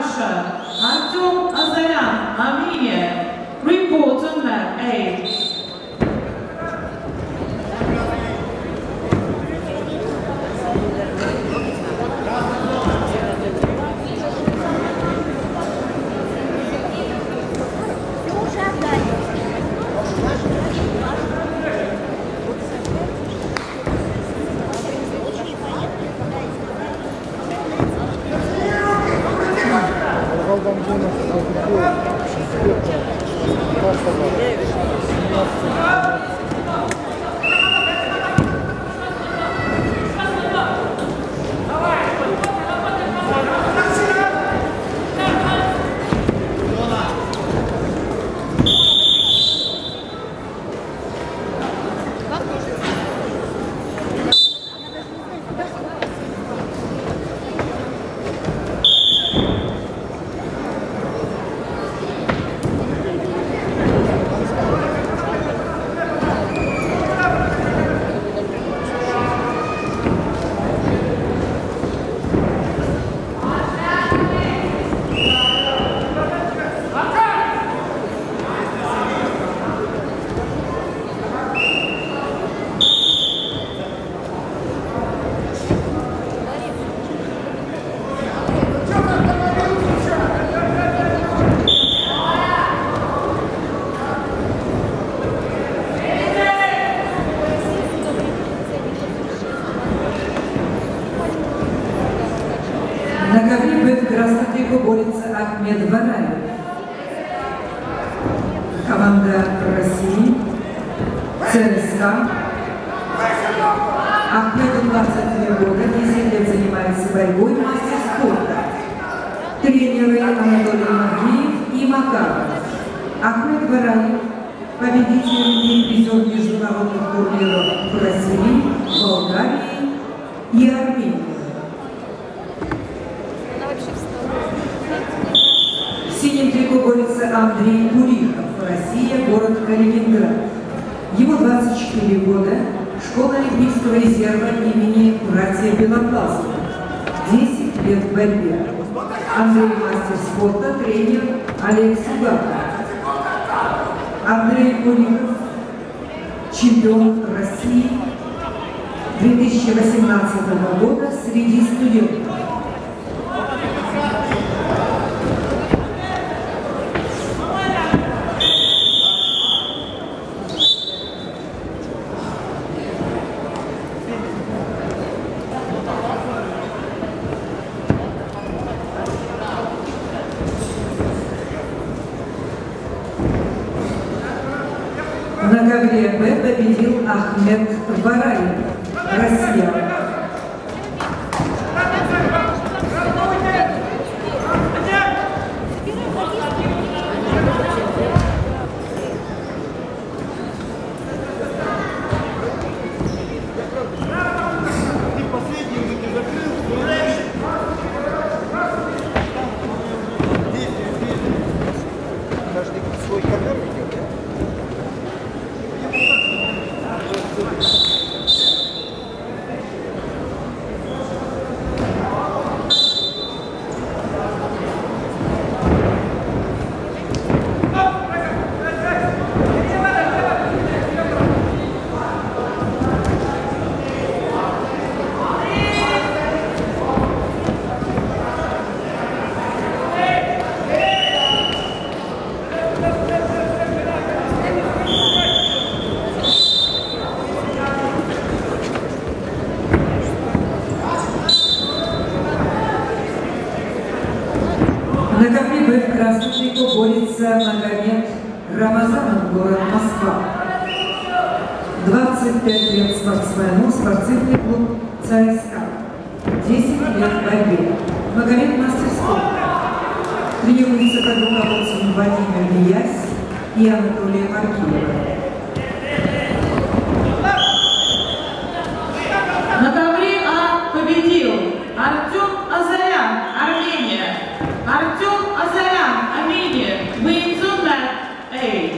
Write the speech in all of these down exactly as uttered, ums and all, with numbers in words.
Russia, Artyom Azaryan, Armenia, report on map eight. На ковре в красном трико борется Ахмед Вараев. Команда России, ЦСКА. Ахмеду двадцать три года, десять лет занимается борьбой, мастер спорта. Тренеры Анатолий Магиев и Макаров. Ахмед Вараев, победитель и призер международных турниров в России, Болгарии и Армении. В синем трико борется Андрей Курихов, Россия, город Калининград. Ему двадцать четыре года, школа Олимпийского резерва имени братья Белоглазовых. десять лет в борьбе. Андрей мастер спорта, тренер Олег Сугаков. Андрей Курихов, чемпион России две тысячи восемнадцатого года среди студентов. На ковре Б победил Ахмед Вараев, Россия. На ковре Б в красном трико борется Магомед Рамазанов, город Москва. двадцать пять лет спортсмену, спортивный клуб ЦСКА. десять лет в борьбе. Магомед мастер спорта. Тренируется под руководством Владимира Ясь и Анатолия Маркиева. На ковре А победил Артем Азарян, Армения. Артем Азарян, Армения, wins on map A.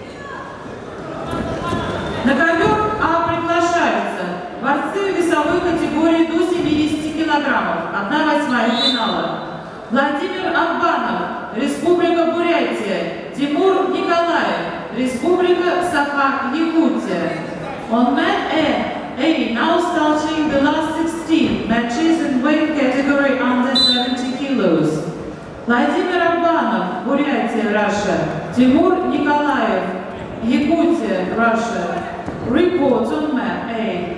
На ковер А приглашаются борцы весовой категории до семидесяти килограммов, одна восьмая финала. Владимир Албанов, Республика Бурятия. Тимур Николаев, Республика Саха-Якутия. On mat A, A now starting the last sixteen matches in weight category under seventy kilos. Владимир Албанов, Бурятия, Russia. Тимур Николаев, Якутия, Russia. Report on mat A.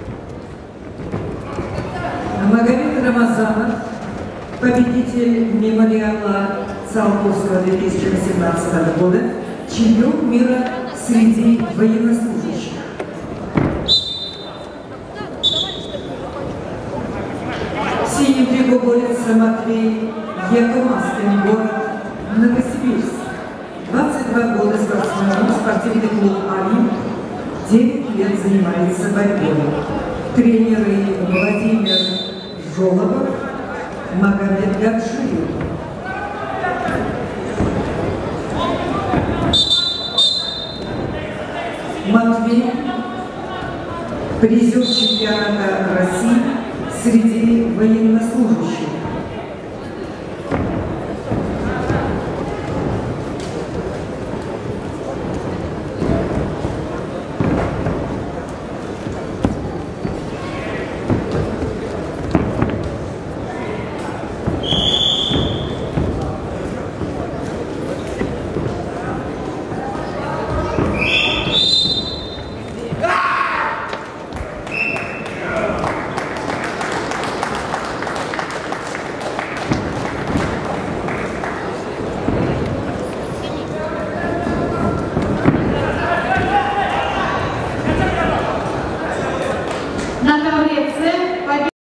Магомед Рамазанов, победитель мемориала Циолковского две тысячи восемнадцатого года, чемпион мира среди военнослужащих. В синем трико борется Матвей Якомаскин, город Новосибирск. двадцать два года спортсмен, спортивный клуб «Олимп», девять лет занимается борьбой. Тренеры Владимир Жолобов, Магомед Гаджиев. Матвей, призер чемпионата России среди военнослужащих.